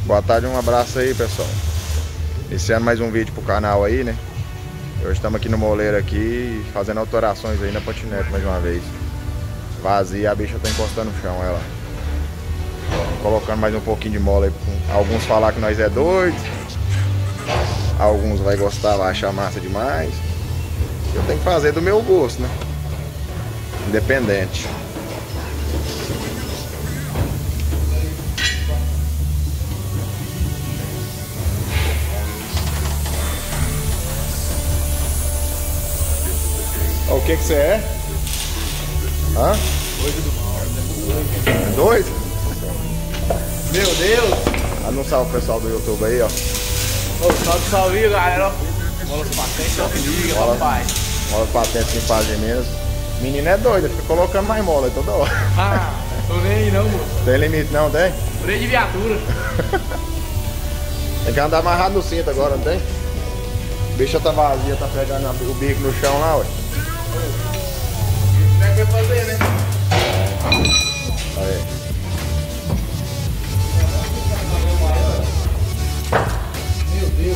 Boa tarde, um abraço aí, pessoal. Iniciando mais um vídeo pro canal aí, né? Hoje estamos aqui no moleiro aqui, fazendo alterações aí na patinete mais uma vez. Vazia, a bicha tá encostando no chão, ela. Colocando mais um pouquinho de mola aí. Alguns falar que nós é doido. Alguns vai gostar, vai achar massa demais. Eu tenho que fazer do meu gosto, né? Independente. O que você é? Hã? Doido. Doido? Meu Deus! Anunciar o pessoal do YouTube aí, ó. Salve, salve, galera! Mola patente, ó. Liga, papai. Mola patente sem fazer menos. Menino é doido, fica colocando mais mola aí toda hora. Ah, tô nem aí não, moço. Tem limite não, tem? Freio de viatura. Tem que andar amarrado no cinto agora, não tem? A bicha tá vazia, tá pegando o bico no chão lá, ué. Como é que vai fazer, né? Aí. Meu Deus.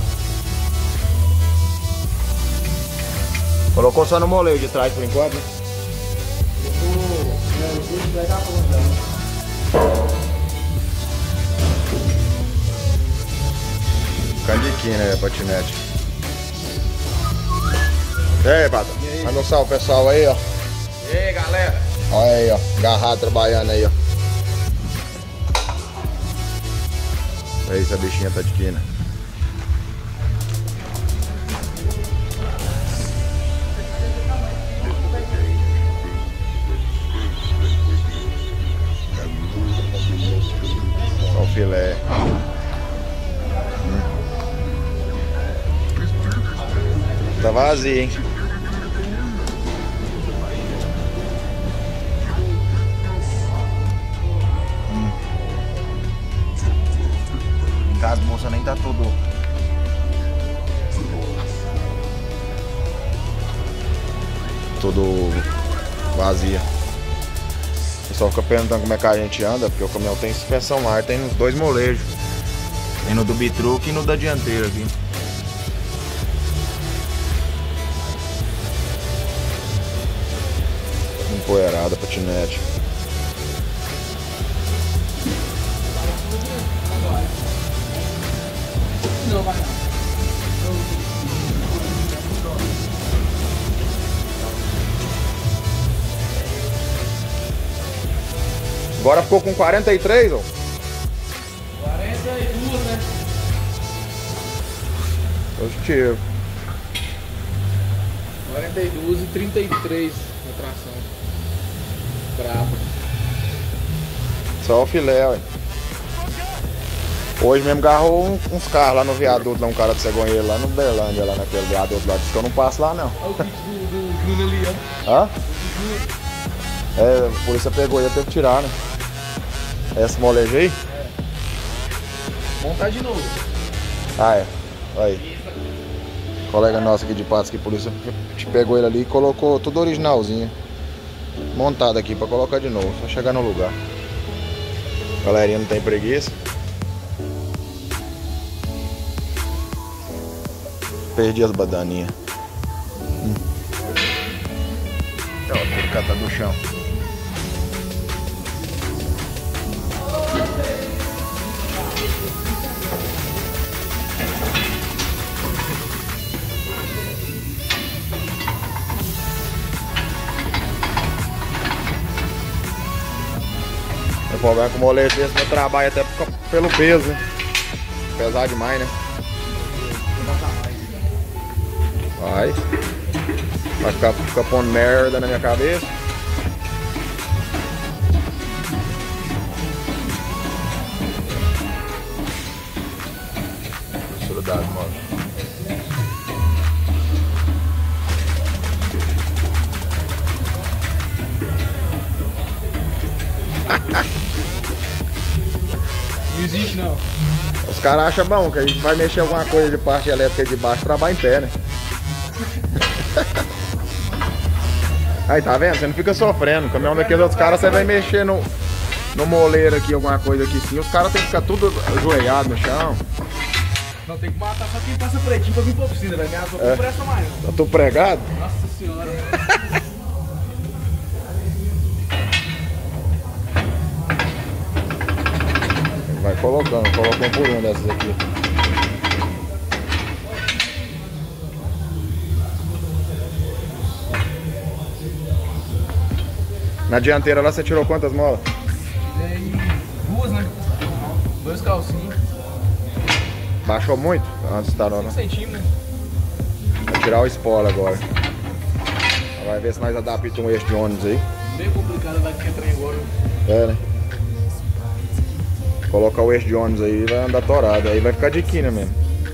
Colocou só no moleiro de trás por enquanto, né? Candiquinha, né, patinete. E aí, Pata? Anunciar o pessoal aí, ó. E aí, galera? Olha aí, ó. Agarrado trabalhando aí, ó. É isso, a bichinha tá de quina. Só o filé. Tá vazio, hein? Em casa, moça, nem tá tudo vazia. O pessoal fica perguntando como é que a gente anda, porque o caminhão tem suspensão ar, tem nos dois molejos. Tem no do bitruque e no da dianteira aqui. Empoeirada, patinete. Não, vai não. Agora ficou com 43, ó. 42, né? Positivo. 42 e 33 na tração. Brabo. Só o filé, ué. Hoje mesmo agarrou uns carros lá no viaduto, lá um cara de cegonheiro lá no Berlândia, lá naquele viaduto lá. Disse que eu não passo lá, não. Olha o kit do Bruno ali, ó. Hã? É, a polícia pegou e ia ter que tirar, né? Esse molejo aí? É. Montar de novo. Ah, é. Aí. Colega nosso aqui de Patos, que a polícia pegou ele ali e colocou tudo originalzinho. Montado aqui pra colocar de novo, só chegar no lugar. Galerinha não tem preguiça. Perdi as badaninhas. Ó, tudo catado do chão. O problema é que o molejo desse não trabalha até pelo peso, né? Pesar demais, né? Vai ficar pondo merda na minha cabeça. Soldado, mano. Não existe não. Os caras acham bom que a gente vai mexer alguma coisa de parte elétrica de baixo, trabalha em pé, né? Aí, tá vendo? Você não fica sofrendo. O caminhão daqueles outros caras, você vai mexer no... no moleiro aqui, alguma coisa aqui sim, os caras tem que ficar tudo ajoelhado no chão. Não, tem que matar só quem passa pretinho pra vir pra oficina, velho. Minha roupa não presta mais. Tá tudo pregado? Nossa senhora. Vai colocando, coloca um por um dessas aqui. Na dianteira lá você tirou quantas molas? Tem duas, né? 2 calcinhos. Baixou muito? Antes tá não, 5 centímetros. Vai tirar o spoiler agora. Vai ver se nós adaptamos um eixo de ônibus aí. Bem complicado, vai que trem agora. É, né? Colocar o eixo de ônibus aí e vai andar torado. Aí vai ficar de quina mesmo.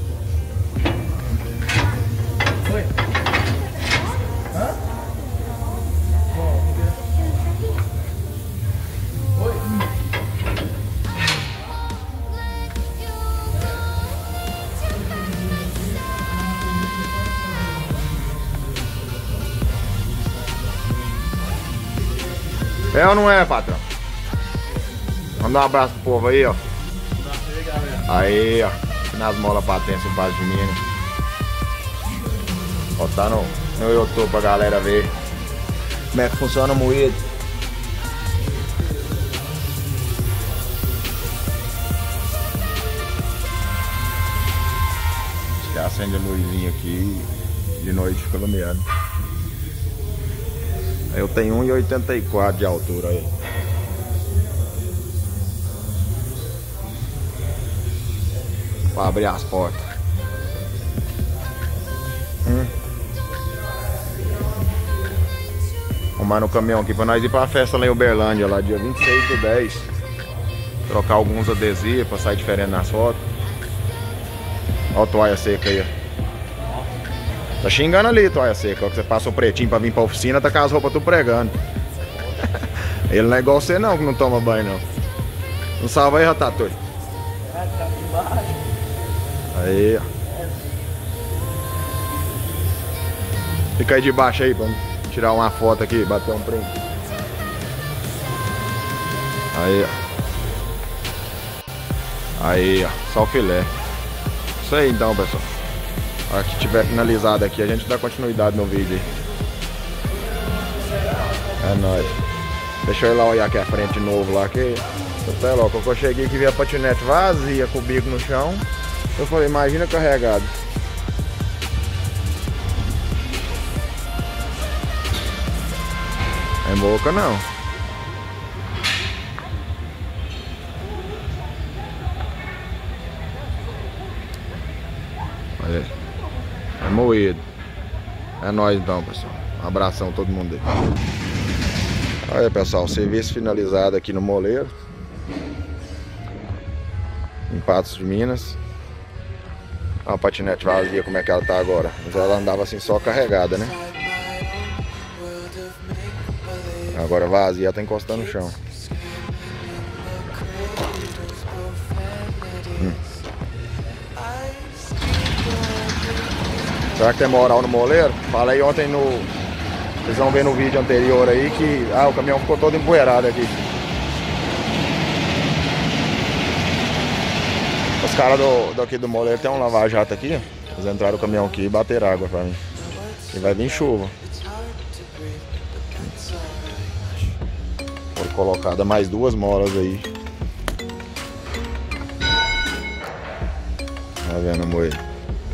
Oi? Hã? Oi? É ou não é, patrão? Manda um abraço pro povo aí, ó. Aí, ó. Nas molas patentes em paz de mim, né? Ó, tá no YouTube pra galera ver como é que funciona o moído. Acho que acende a luzinha aqui e de noite fica iluminado. Eu tenho 1,84 de altura aí. Pra abrir as portas. Arrumar no caminhão aqui pra nós ir pra festa lá em Uberlândia, lá dia 26/10. Trocar alguns adesivos pra sair diferente nas fotos. Olha a toalha seca aí, ó. Tá xingando ali, toalha seca. Ó, que você passa o pretinho pra vir pra oficina, tá com as roupas tudo pregando. Ele não é igual você não, que não toma banho não. Não salva aí, Ratatouille. Aí, ó. Fica aí debaixo aí pra tirar uma foto aqui, bater um print. Aí, ó. Aí, ó. Só o filé. Isso aí então, pessoal. A hora que tiver finalizado aqui, a gente dá continuidade no vídeo aí. É nóis. Deixa eu ir lá olhar aqui a frente de novo lá, que até logo, quando eu cheguei aqui vi a patinete vazia com o bico no chão. Eu falei, imagina carregado. É boca não. Olha aí. É moído. É nóis então, pessoal. Um abração a todo mundo aí. Olha aí, pessoal, serviço finalizado aqui no moleiro. Em Patos de Minas. Olha a patinete vazia, como é que ela tá agora. Mas ela andava assim só carregada, né? Agora vazia, ela tá encostando no chão. Será que tem moral no moleiro? Falei ontem no... Vocês vão ver no vídeo anterior aí que... Ah, o caminhão ficou todo empoeirado aqui. Os caras daqui do moleiro tem um lava-jato aqui. Eles entraram no caminhão aqui e bateram água pra mim. E vai vir chuva. Foi colocada mais 2 molas aí. Tá vendo, moleiro?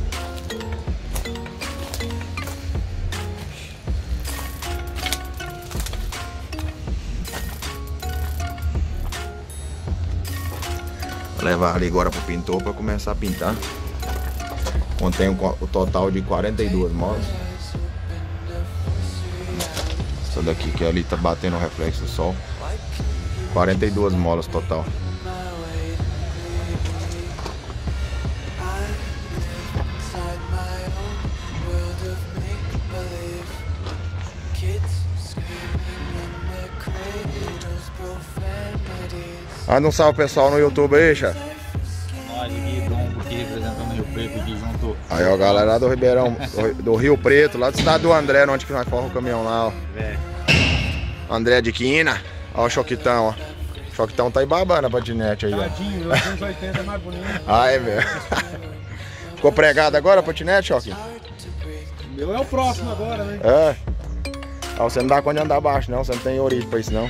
Levar ali agora pro pintor para começar a pintar. Contém o total de 42 molas. Essa daqui que ali tá batendo o reflexo do sol. 42 molas total. Manda um salve pessoal no YouTube aí, chefe. Nós aqui, Bronco, aqui representando o Rio Preto aqui junto. Aí, ó, galera lá do Ribeirão, do Rio Preto, lá do estado do André, onde que nós forra o caminhão lá, ó. André de Quina. Ó o Choquitão, ó. Choquitão tá aí babando a patinete aí, ó. Tadinho, meu 280 é mais bonito. Ah, é mesmo. Ficou pregado agora a patinete, Choquinho? O meu é o próximo agora, né? É. Ah, você não dá conta de andar abaixo, não. Você não tem origem pra isso, não.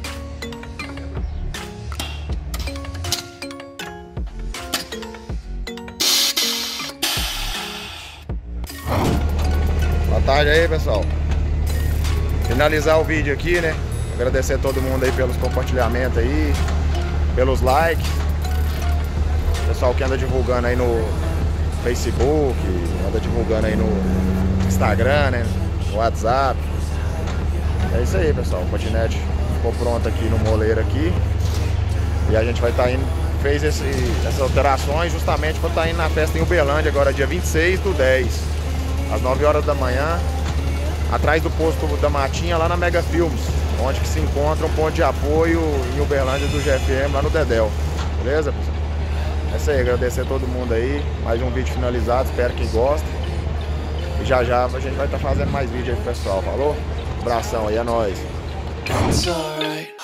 Boa tarde aí, pessoal. Finalizar o vídeo aqui, né? Agradecer a todo mundo aí pelos compartilhamentos aí, pelos likes. Pessoal que anda divulgando aí no Facebook, anda divulgando aí no Instagram, né? No WhatsApp. É isso aí, pessoal. O patinete ficou pronto aqui no moleiro aqui. E a gente vai estar indo, fez essas alterações justamente para estar indo na festa em Uberlândia agora dia 26/10, às 9 horas da manhã, atrás do posto da Matinha, lá na Mega Filmes, onde que se encontra um ponto de apoio em Uberlândia do GFM, lá no Dedéu. Beleza, pessoal? É isso aí, agradecer a todo mundo aí. Mais um vídeo finalizado, espero que gostem. E já já a gente vai estar fazendo mais vídeo aí pro pessoal, falou? Abração aí, é nóis.